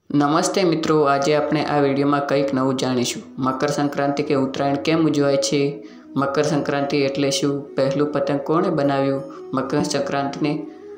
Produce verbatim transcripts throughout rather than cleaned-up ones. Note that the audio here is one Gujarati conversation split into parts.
નમસ્તે મિત્રો, આજે આપણે આ વિડીયોમાં કંઈક નવું જાણીશું। મકર સંક્રાંતિ કે ઉત્તરાયણ કેમ ઉજવાય છે? મકર સંક્રાંતિ એટલે શું? પહેલું પતંગ કોણે બનાવ્યું? મકર સંક્રાંતિને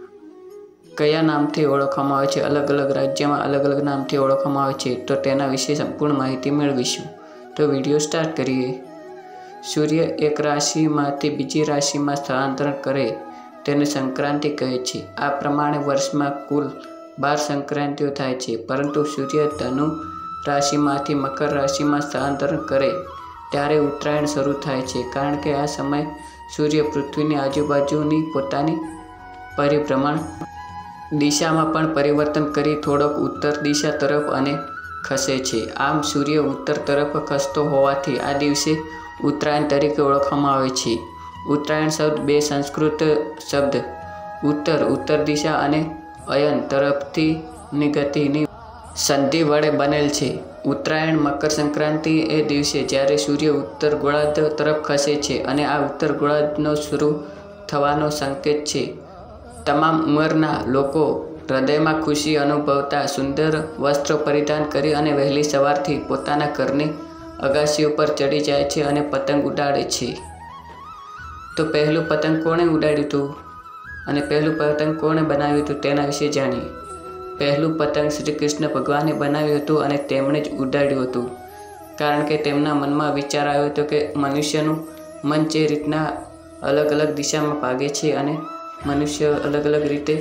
કયા નામથી ઓળખવામાં આવે છે? અલગ અલગ રાજ્યમાં અલગ અલગ નામથી ઓળખવામાં આવે છે, તો તેના વિશે સંપૂર્ણ માહિતી મેળવીશું। તો વિડીયો સ્ટાર્ટ કરીએ। સૂર્ય એક રાશિમાંથી બીજી રાશિમાં સ્થળાંતર કરે તેને સંક્રાંતિ કહે છે। આ પ્રમાણે વર્ષમાં કુલ બાર સંક્રાંતિઓ થાય છે, પરંતુ સૂર્ય ધનુ રાશિમાંથી મકર રાશિમાં સ્થળાંતર કરે ત્યારે ઉત્તરાયણ શરૂ થાય છે, કારણ કે આ સમયે સૂર્ય પૃથ્વીની આજુબાજુની પોતાની પરિભ્રમણ દિશામાં પણ પરિવર્તન કરી થોડોક ઉત્તર દિશા તરફ અને ખસે છે। આમ સૂર્ય ઉત્તર તરફ ખસતો હોવાથી આ દિવસે ઉત્તરાયણ તરીકે ઓળખવામાં આવે છે। ઉત્તરાયણ શબ્દ બે સંસ્કૃત શબ્દ ઉત્તર ઉત્તર દિશા અને અયન તરફથી ની ગતિની સંધિ વડે બનેલ છે। ઉત્તરાયણ મકર સંક્રાંતિ એ દિવસે જ્યારે સૂર્ય ઉત્તર ગોળાર્ધ તરફ ખસે છે અને આ ઉત્તર ગોળાર્ધનો શરૂ થવાનો સંકેત છે। તમામ ઉંમરના લોકો હૃદયમાં ખુશી અનુભવતા સુંદર વસ્ત્રો પરિધાન કરી અને વહેલી સવારથી પોતાના ઘરની અગાશી ઉપર ચડી જાય છે અને પતંગ ઉડાડે છે। તો પહેલું પતંગ કોણે ઉડાડ્યું હતું અને પહેલું પતંગ કોણે બનાવ્યું હતું તેના વિશે જાણીએ। પહેલું પતંગ શ્રી કૃષ્ણ ભગવાને બનાવ્યું હતું અને તેમણે જ ઉડાડ્યું હતું, કારણ કે તેમના મનમાં વિચાર આવ્યો હતો કે મનુષ્યનું મન જે રીતના અલગ અલગ દિશામાં ભાગે છે અને મનુષ્ય અલગ અલગ રીતે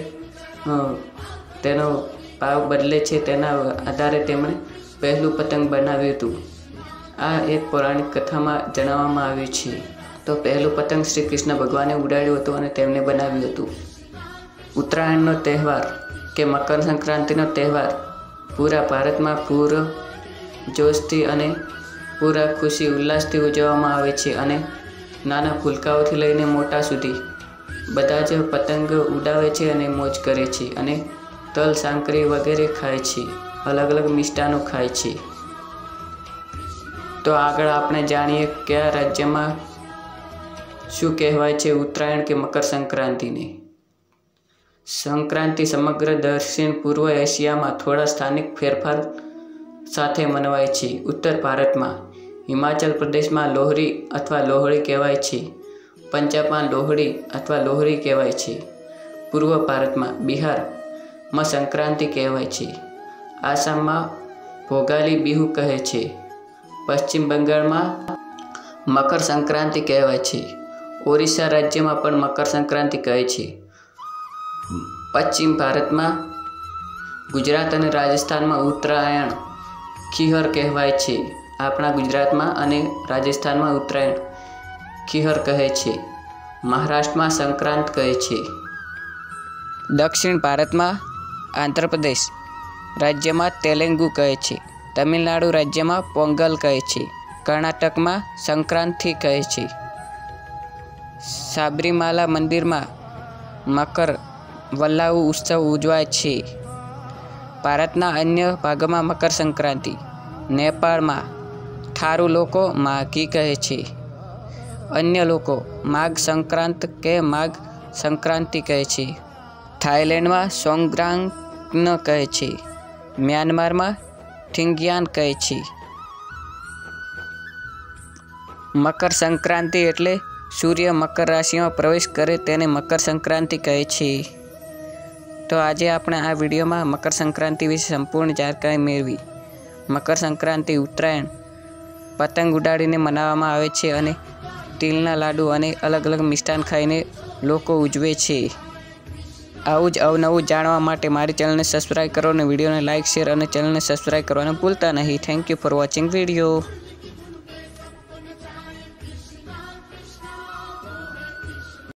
તેનો ભાવ બદલે છે, તેના આધારે તેમણે પહેલું પતંગ બનાવ્યું હતું। આ એક પૌરાણિક કથામાં જણાવવામાં આવ્યું છે। તો પહેલું પતંગ શ્રી કૃષ્ણ ભગવાને ઉડાડ્યું હતું અને તેમને બનાવ્યું હતું। ઉત્તરાયણનો તહેવાર કે મકર સંક્રાંતિનો તહેવાર પૂરા ભારતમાં પૂરો જોશથી અને પૂરા ખુશી ઉલ્લાસથી ઉજવવામાં આવે છે અને નાના ભૂલકાઓથી લઈને મોટા સુધી બધા જ પતંગ ઉડાવે છે અને મોજ કરે છે અને તલ સાંકરી વગેરે ખાય છે, અલગ અલગ મિષ્ટાનો ખાય છે। તો આગળ આપણે જાણીએ કયા રાજ્યમાં શું કહેવાય છે ઉત્તરાયણ કે મકર સંક્રાંતિને। સંક્રાંતિ સમગ્ર દક્ષિણ પૂર્વ એશિયામાં થોડા સ્થાનિક ફેરફાર સાથે મનાવાય છે। ઉત્તર ભારતમાં હિમાચલ પ્રદેશમાં લોહરી અથવા લોહડી કહેવાય છે, પંજાબમાં લોહડી અથવા લોહરી કહેવાય છે, પૂર્વ ભારતમાં બિહારમાં સંક્રાંતિ કહેવાય છે, આસામમાં ભોગાલી બિહુ કહે છે, પશ્ચિમ બંગાળમાં મકર સંક્રાંતિ કહેવાય છે, ઓરિસ્સા રાજ્યમાં પણ મકર સંક્રાંતિ કહે છે, પશ્ચિમ ભારતમાં ગુજરાત અને રાજસ્થાનમાં ઉત્તરાયણ ખીહર કહેવાય છે। આપણા ગુજરાતમાં અને રાજસ્થાનમાં ઉત્તરાયણ ખીહર કહે છે, મહારાષ્ટ્રમાં સંક્રાંત કહે છે, દક્ષિણ ભારતમાં આંધ્રપ્રદેશ રાજ્યમાં તેલુગુ કહે છે, તમિલનાડુ રાજ્યમાં પોંગલ કહે છે, કર્ણાટકમાં સંક્રાંતિ કહે છે, સાબરીમાલા મંદિરમાં મકર વલ્લાહુ ઉત્સવ ઉજવાય છે। ભારતના અન્ય ભાગોમાં મકર સંક્રાંતિ, નેપાળમાં થારુ લોકો માઘી કહે છે, અન્ય લોકો માઘ સંક્રાંત કે માઘ સંક્રાંતિ કહે છે, થાઈલેન્ડમાં સોંગ્રાંગ કહે છે, મ્યાનમારમાં થિંગિયાન કહે છે। મકર સંક્રાંતિ એટલે સૂર્ય મકર રાશિમાં પ્રવેશ કરે તેને મકર સંક્રાંતિ કહે છે। તો આજે આપણે આ વિડીયોમાં મકર સંક્રાંતિ વિશે સંપૂર્ણ જાણકારી મેળવી। મકર સંક્રાંતિ ઉત્તરાયણ પતંગ ઉડાડીને મનાવવામાં આવે છે અને તિલના લાડુ અને અલગ અલગ મિષ્ટાન ખાઈને લોકો ઉજવે છે। આવું જ અવનવું જાણવા માટે મારી ચેનલને સબસ્ક્રાઈબ કરો અને વિડીયોને લાઇક, શેર અને ચેનલને સબસ્ક્રાઈબ કરવાનું ભૂલતા નહીં। Thank you for watching video.